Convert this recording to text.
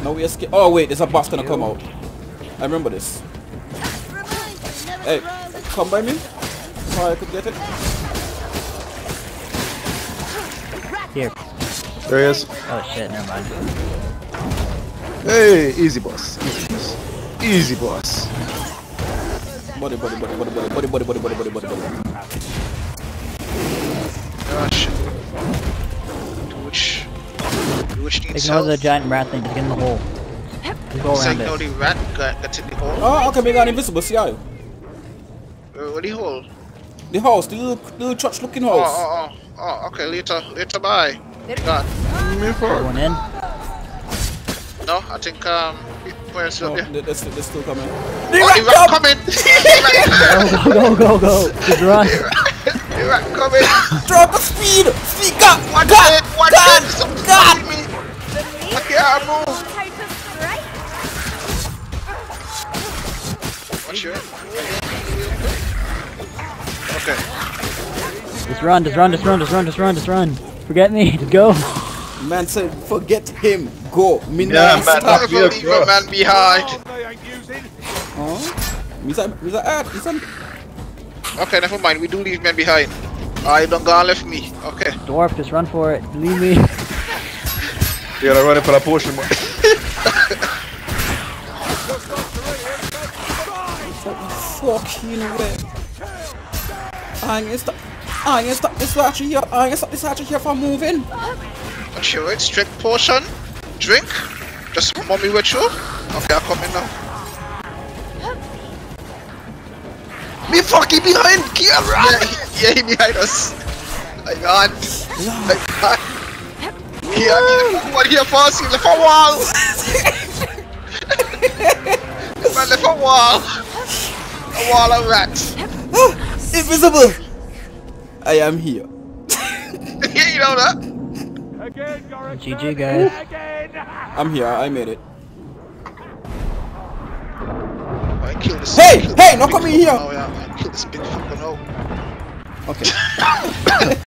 Now we escape. Oh wait, there's a boss gonna come out. I remember this. Hey, come by me. So I could get it. Here. There he is. Oh shit, never mind. Hey, easy boss. Easy boss. Easy boss. Body. Gosh. Which needs Ignore help. the giant rat thing, just get in the hole. Just go So around ignore it. the rat got in the hole. Oh, okay, we got invisible. See how? What the hole? The house, the little church looking house. Oh, okay, later, bye. God. Going in. No, I think, where's No, there? they're still coming. The rat coming! Go. Just run. The rat coming! Drop the speed! Speed! God! God! Me! I can't move! Watch your... Okay. Just run. Forget me, just go. Man said, forget him. Go. Me Yeah, now man. stop. Never leave a man behind. Huh? Okay, never mind. We do leave men behind. I don't go and left me. Okay. Dwarf, just run for it. Leave me. You gotta run it for that potion. Fucking way. I ain't stop this hatchet here from moving. What's your words? Drink potion? Drink? Just mommy with you? Okay, I'll come in now. Me fucking behind! Kia, run! Yeah, he behind us. I can't. Kia, what here for us? He left a wall! This man left a wall! A wall of rats. Invisible! I am here. You know that? GG, guys. I'm here, I made it. I killed this. Hey! Hey! Not coming here! Oh yeah, I killed this big fucker now. Okay.